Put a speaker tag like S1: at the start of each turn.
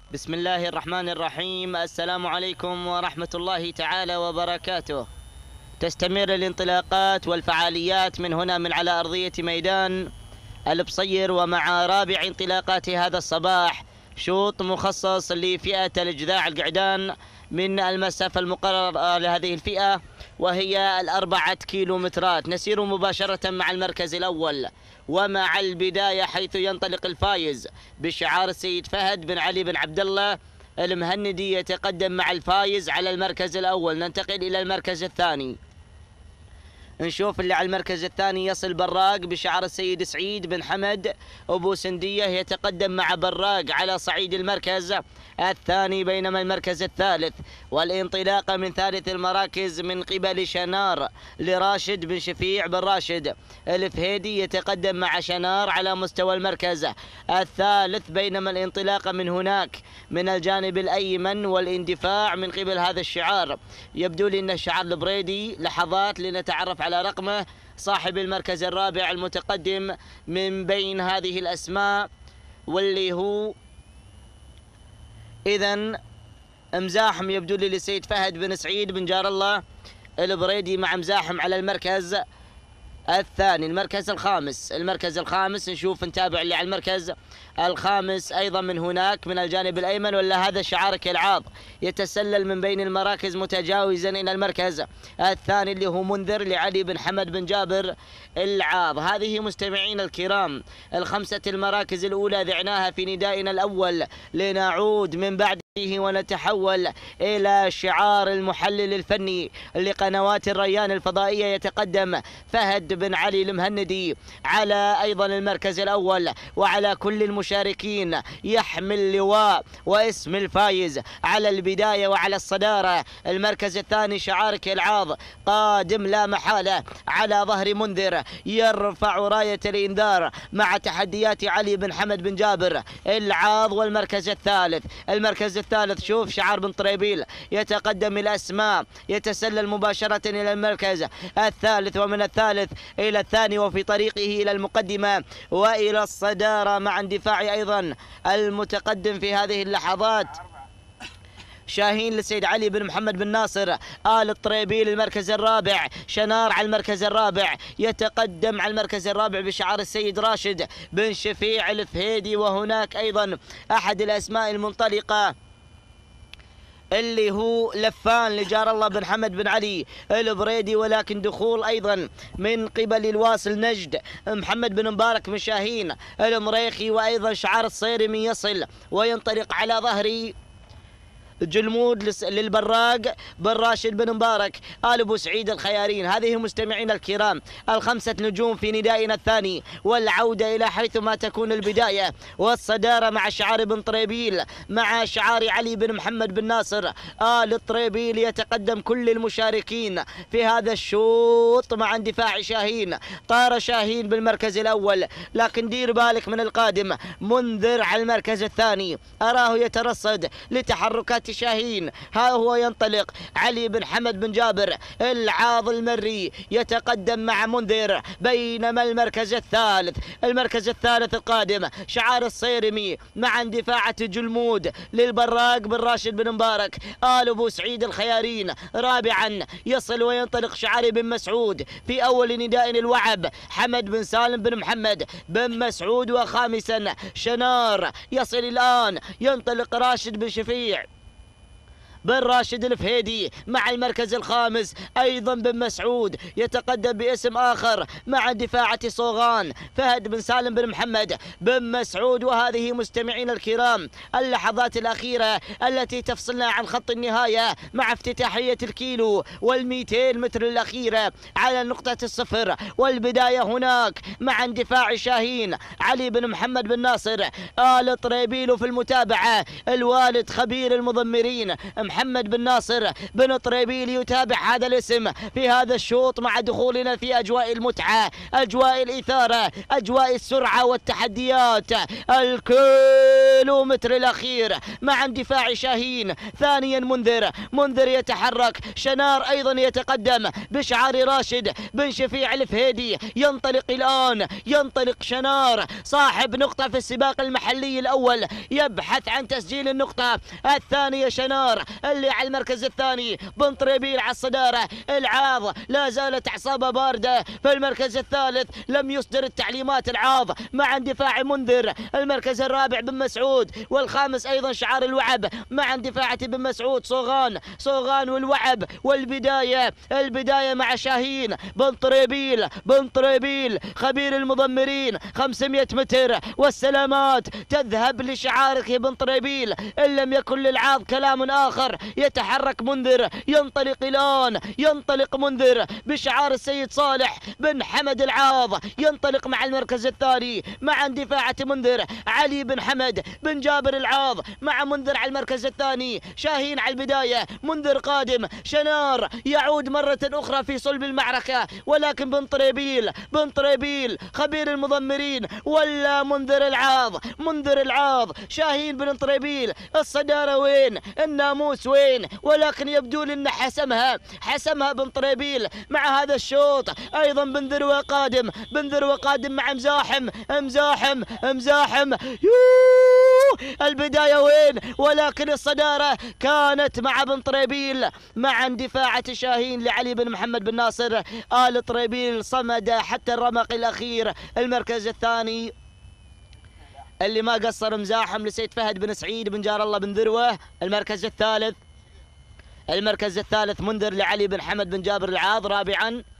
S1: بسم الله الرحمن الرحيم. السلام عليكم ورحمة الله تعالى وبركاته. تستمر الانطلاقات والفعاليات من هنا من على أرضية ميدان البصير، ومع رابع انطلاقات هذا الصباح شوط مخصص لفئة الجذاع القعدان من المسافة المقررة لهذه الفئة وهي 4 كيلومترات. نسير مباشرة مع المركز الأول ومع البداية حيث ينطلق الفايز بشعار السيد فهد بن علي بن عبد الله المهندي يتقدم مع الفايز على المركز الأول. ننتقل إلى المركز الثاني، نشوف اللي على المركز الثاني يصل براق بشعار السيد سعيد بن حمد أبو سندية يتقدم مع براق على صعيد المركز الثاني، بينما المركز الثالث والانطلاقة من ثالث المراكز من قبل شنار لراشد بن شفيع بن راشد الفهيدي يتقدم مع شنار على مستوى المركز الثالث، بينما الانطلاقة من هناك من الجانب الأيمن والاندفاع من قبل هذا الشعار يبدو لي أنه شعار البريدي. لحظات لنتعرف على رقمه صاحب المركز الرابع المتقدم من بين هذه الأسماء، واللي هو إذن مزاحم يبدو لي للسيد فهد بن سعيد بن جار الله البريدي مع مزاحم على المركز الثاني. المركز الخامس نشوف نتابع اللي على المركز الخامس أيضا من هناك من الجانب الأيمن، ولا هذا شعارك العاض يتسلل من بين المراكز متجاوزا إلى المركز الثاني اللي هو منذر لعلي بن حمد بن جابر العاض. هذه مستمعين الكرام الخمسة المراكز الأولى ذعناها في ندائنا الأول، لنعود من بعده ونتحول إلى شعار المحلل الفني لقنوات الريان الفضائية. يتقدم فهد بن علي المهندي على أيضا المركز الأول، وعلى كل المشاركين يحمل لواء واسم الفايز على البداية وعلى الصدارة. المركز الثاني شعارك العاض قادم لا محالة على ظهر منذر يرفع راية الإنذار مع تحديات علي بن حمد بن جابر العاض. والمركز الثالث شوف شعار بن طريبيل يتقدم الأسماء يتسلل مباشرة إلى المركز الثالث، ومن الثالث إلى الثاني وفي طريقه إلى المقدمة وإلى الصدارة مع اندفاع أيضا المتقدم في هذه اللحظات شاهين للسيد علي بن محمد بن ناصر آل الطريبيل. المركز الرابع شنار على المركز الرابع يتقدم على المركز الرابع بشعار السيد راشد بن شفيع الفهيدي، وهناك أيضا أحد الأسماء المنطلقة اللي هو لفان لجار الله بن حمد بن علي البريدي، ولكن دخول أيضا من قبل الواصل نجد محمد بن مبارك بن شاهين المريخي، وأيضا شعار الصيرمي يصل وينطلق على ظهري جلمود للبراق بن راشد بن مبارك آل أبو سعيد الخيارين. هذه مستمعين الكرام الخمسة نجوم في ندائنا الثاني، والعودة إلى حيث ما تكون البداية والصدارة مع شعار بن طريبيل مع شعار علي بن محمد بن ناصر آل الطريبيل. يتقدم كل المشاركين في هذا الشوط مع اندفاع شاهين. طار شاهين بالمركز الأول، لكن دير بالك من القادم منذر على المركز الثاني، أراه يترصد لتحركات شاهين. ها هو ينطلق علي بن حمد بن جابر العاض المري يتقدم مع منذر، بينما المركز الثالث القادم شعار الصيرمي مع اندفاعة جلمود للبراق بن راشد بن مبارك آل أبو سعيد الخيارين. رابعا يصل وينطلق شعار بن مسعود في أول نداء الوعب حمد بن سالم بن محمد بن مسعود. وخامسا شنار يصل الآن ينطلق راشد بن شفيع بن راشد الفهيدي مع المركز الخامس أيضا بن مسعود يتقدم باسم آخر مع دفاعة صوغان فهد بن سالم بن محمد بن مسعود. وهذه مستمعين الكرام اللحظات الأخيرة التي تفصلنا عن خط النهاية مع افتتاحية الكيلو وال200 متر الأخيرة على نقطة الصفر، والبداية هناك مع اندفاع شاهين علي بن محمد بن ناصر آل طريبيل. في المتابعة الوالد خبير المضمرين محمد بن ناصر بن طريبيل يتابع هذا الاسم في هذا الشوط مع دخولنا في أجواء المتعة، أجواء الإثارة، أجواء السرعة والتحديات. الكيلومتر الأخير مع اندفاع شاهين. ثانيا منذر يتحرك، شنار أيضا يتقدم بشعار راشد بن شفيع الفهيدي. ينطلق الآن، ينطلق شنار صاحب نقطة في السباق المحلي الأول، يبحث عن تسجيل النقطة الثانية. شنار اللي على المركز الثاني، بن طريبيل على الصدارة. العاض لا زالت أعصابه باردة في المركز الثالث، لم يصدر التعليمات العاض مع اندفاع منذر. المركز الرابع بن مسعود، والخامس أيضا شعار الوعب مع اندفاعة بن مسعود. صوغان والوعب. والبداية مع شاهين بن طريبيل خبير المضمرين. 500 متر والسلامات تذهب لشعارك يا بن طريبيل، إن لم يكن للعاض كلام آخر. يتحرك منذر، ينطلق الآن، ينطلق منذر بشعار السيد صالح بن حمد العاض. ينطلق مع المركز الثاني مع اندفاعة منذر. علي بن حمد بن جابر العاض مع منذر على المركز الثاني. شاهين على البداية، منذر قادم. شنار يعود مرة أخرى في صلب المعركة، ولكن بن طريبيل خبير المضمرين ولا منذر العاض. شاهين بن طريبيل الصدارة وين؟ الناموس وين؟ ولكن يبدو لي أن حسمها بن طريبيل مع هذا الشوط. أيضا بن ذروة قادم مع مزاحم. البداية وين؟ ولكن الصدارة كانت مع بن طريبيل مع اندفاعة شاهين لعلي بن محمد بن ناصر. آل طريبيل صمد حتى الرمق الأخير. المركز الثاني اللي ما قصر مزاحم لسيد فهد بن سعيد بن جار الله بن ذروة. المركز الثالث منذر لعلي بن حمد بن جابر العاض. رابعا